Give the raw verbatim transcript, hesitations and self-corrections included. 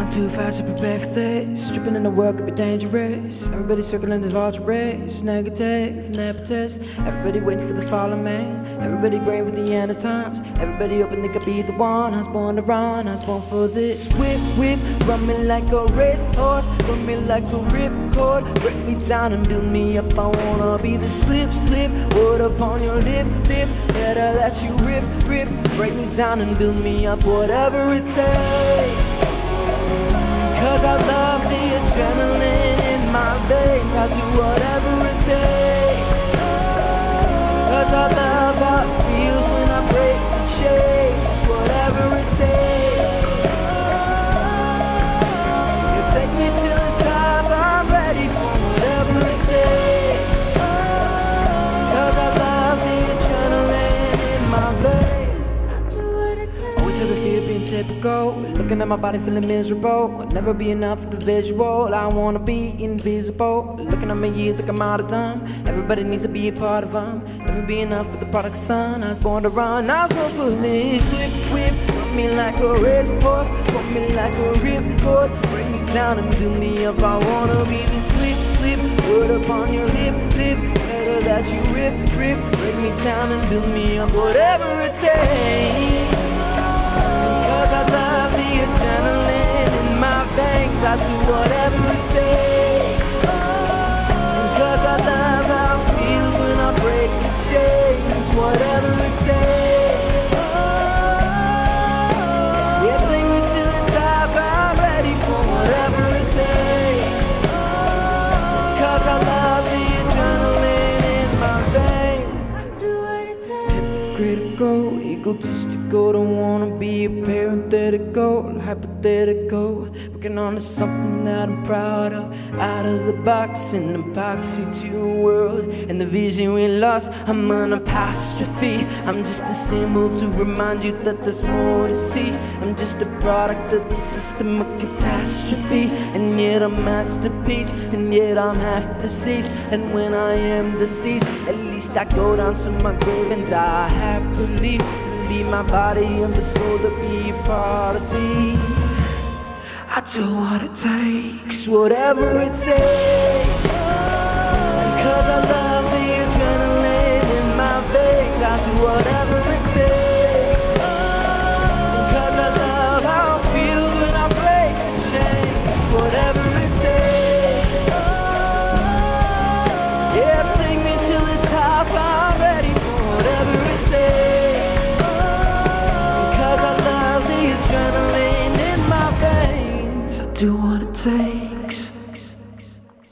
I'm too fast to prepare for this. Tripping in the world could be dangerous. Everybody circling this large race. Negative, never test. Everybody waiting for the fallen man. Everybody praying for the end of times. Everybody hoping they could be the one. I was born to run, I was born for this. Whip, whip, run me like a racehorse. Run me like a ripcord. Break me down and build me up. I wanna be the slip, slip. Word upon your lip, lip. Better let you rip, rip. Break me down and build me up. Whatever it takes. Cause I love the adrenaline in my veins. I'll do whatever it takes. Cause I love how it feels when I break the chains. Whatever it takes. You take me to the top, I'm ready for whatever it takes. Cause I love the adrenaline in my veins. I'll do what it takes. Always have the fear of being typical. Looking at my body feeling miserable. Will never be enough for the visual. I wanna be invisible. Looking at my years like I'm out of time. Everybody needs to be a part of them. Never be enough for the prodigal son. I was born to run, I was born for this. Whip, whip, run me like a racehorse. Run me like a ripcord. Bring me down and build me up. I wanna be the slip, slip. Word upon your lip, lip. Better that you rip, rip. Bring me down and build me up. Whatever it takes. Cause I love the adrenaline in my veins. I do whatever it takes. And cause I love how it feels when I break the chains. Whatever it takes. Yeah, take me to the top. I'm ready for whatever it takes. Cause I love the adrenaline in my veins. I do what it takes. Hypocritical, egotistical, don't wanna be a parenthetical, hypothetical. Working on something that I'm proud of. Out of the box, an epoxy to a world. And the vision we lost, I'm an apostrophe. I'm just a symbol to remind you that there's more to see. I'm just a product of the system of catastrophe. And yet I'm a masterpiece, and yet I'm half deceased. And when I am deceased, at least I go down to my grave and die happily. Leave my body and the soul to be a part of me. I do what it takes, whatever it takes. Cause I love the adrenaline in my veins. I do whatever it takes. Cause I love how it feels when I break the chains. Whatever it takes. Yeah, take me to the top. I'm ready for whatever it takes. Cause I love the adrenaline in my veins. I do what it takes.